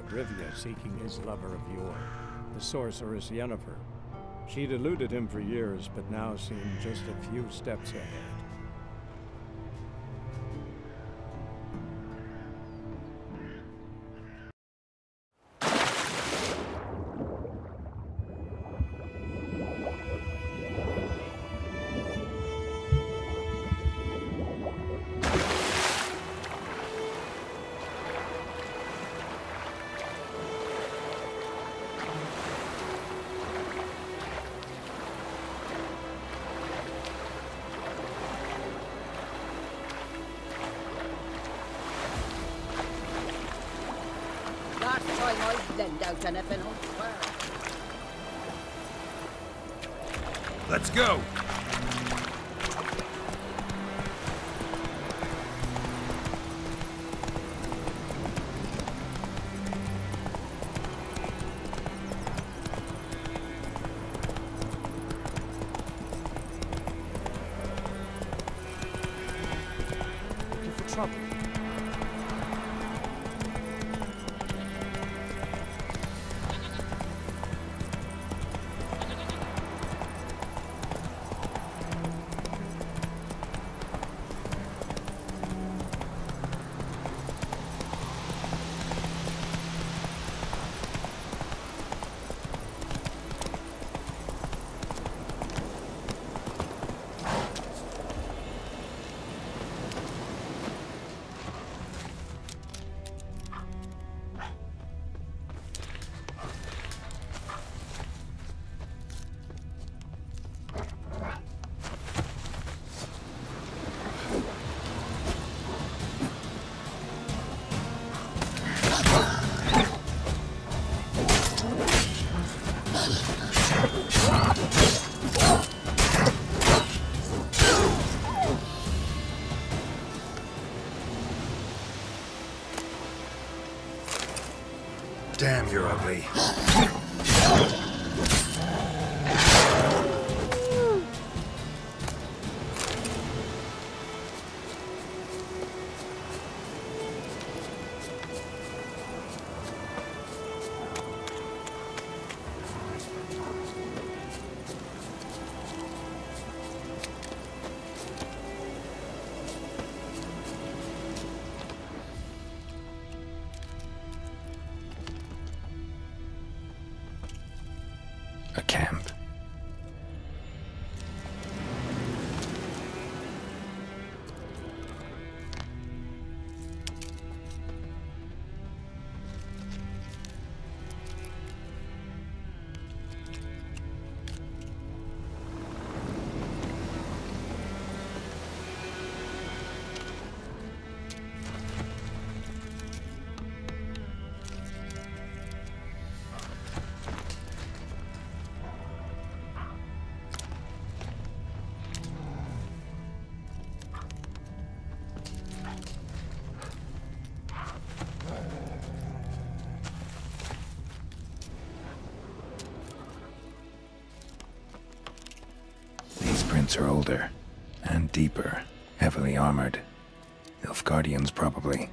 Rivia seeking his lover of yore, the sorceress Yennefer. She'd eluded him for years, but now seemed just a few steps ahead. Lend out anything, I'll swear. Let's go! Looking for trouble. Damn, you're ugly. A camp. Are older and deeper, heavily armored. Nilfgaardians, probably.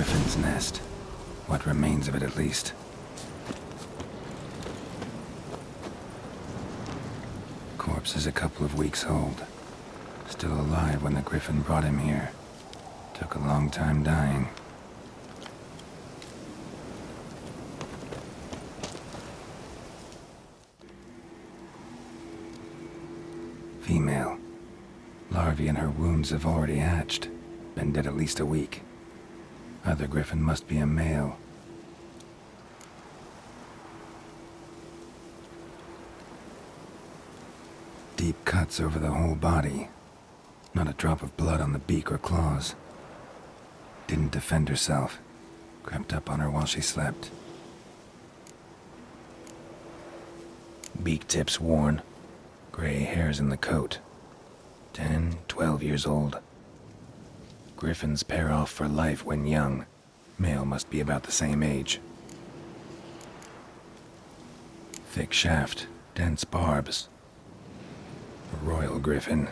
Griffin's nest. What remains of it, at least. Corpse is a couple of weeks old. Still alive when the Griffin brought him here. Took a long time dying. Female. Larvae in her wounds have already hatched. Been dead at least a week. Other Griffin must be a male. Deep cuts over the whole body. Not a drop of blood on the beak or claws. Didn't defend herself. Crept up on her while she slept. Beak tips worn. Gray hairs in the coat. 10, 12 years old. Griffins pair off for life when young. Male must be about the same age. Thick shaft, dense barbs. A royal griffin.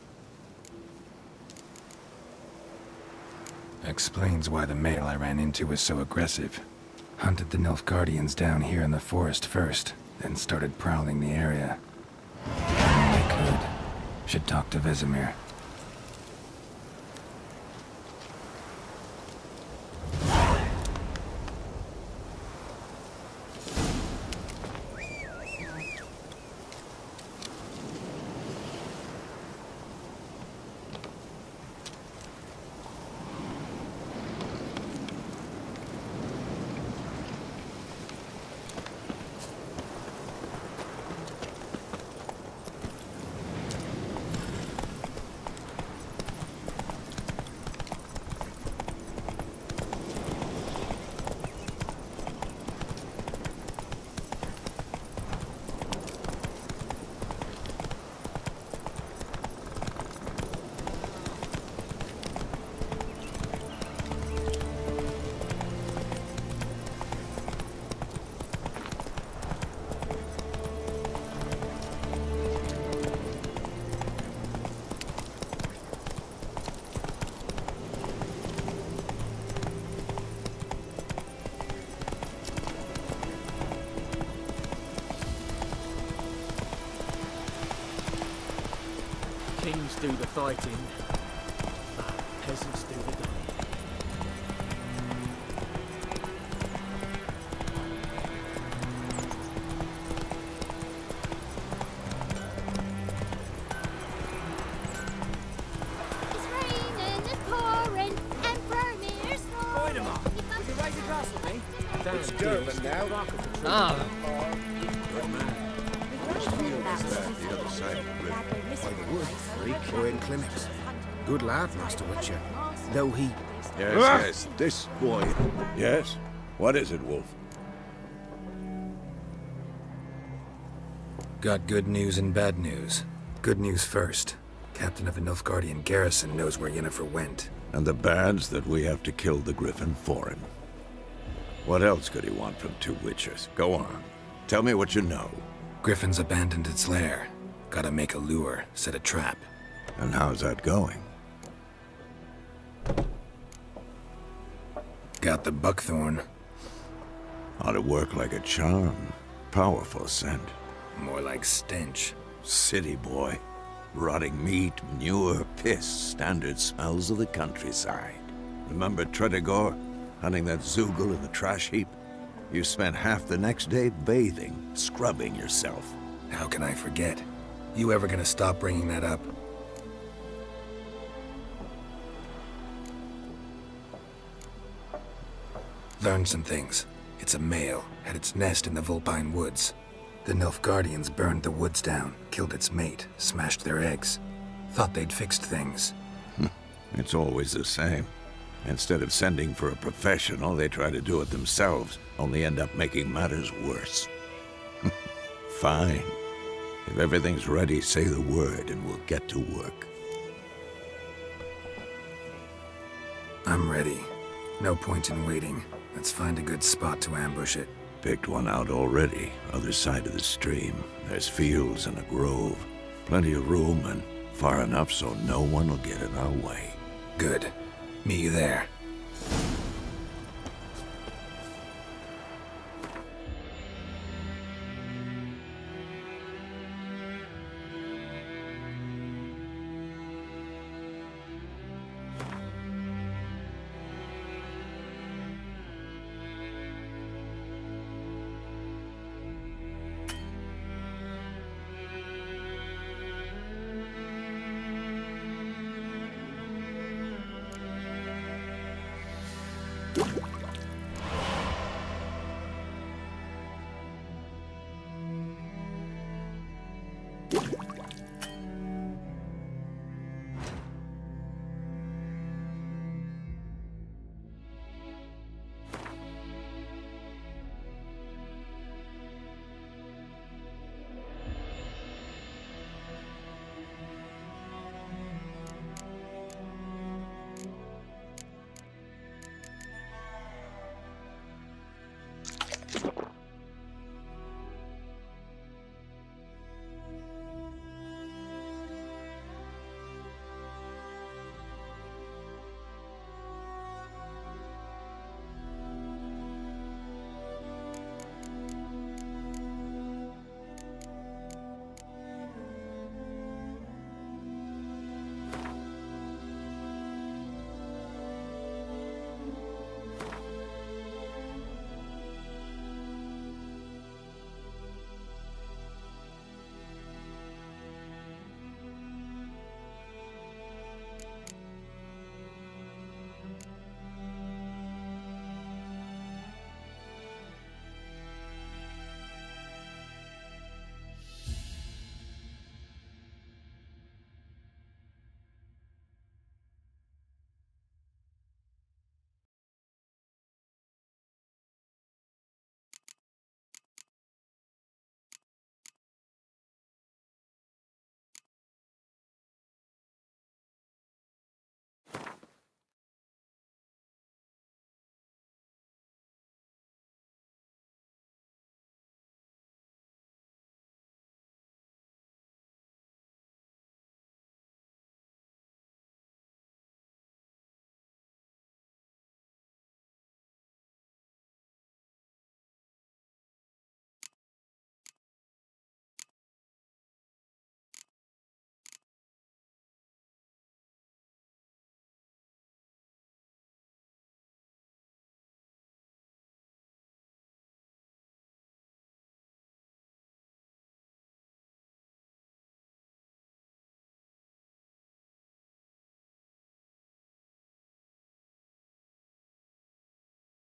Explains why the male I ran into was so aggressive. Hunted the Nilfgaardians down here in the forest first, then started prowling the area. I could. Should talk to Vesemir. Kings do the fighting, peasants do the dying. It's raining, it's pouring, and Vermeer's Point 'em up. You can raise a glass with me. It's Durban now. Ah, The other side of the river. By the wood, freak. Or in clinics. Good lad, Master Witcher. Though he... Yes, this boy. Yes? What is it, Wolf? Got good news and bad news. Good news first. Captain of the Nilfgaardian garrison knows where Yennefer went. And the bad's that we have to kill the Griffin for him. What else could he want from two witchers? Go on. Tell me what you know. Griffin's abandoned its lair. Gotta make a lure, set a trap. And how's that going? Got the buckthorn. Ought to work like a charm. Powerful scent. More like stench. City boy. Rotting meat, manure, piss. Standard smells of the countryside. Remember Tredegor? Hunting that Zoogle in the trash heap? You spent half the next day bathing, scrubbing yourself. How can I forget? You ever gonna stop bringing that up? Learned some things. It's a male, had its nest in the Vulpine Woods. The Nilfgaardians burned the woods down, killed its mate, smashed their eggs. Thought they'd fixed things. It's always the same. Instead of sending for a professional, they try to do it themselves, only end up making matters worse. Fine. If everything's ready, say the word and we'll get to work. I'm ready. No point in waiting. Let's find a good spot to ambush it. Picked one out already, other side of the stream. There's fields and a grove. Plenty of room and far enough so no one will get in our way. Good. Meet you there. Huh?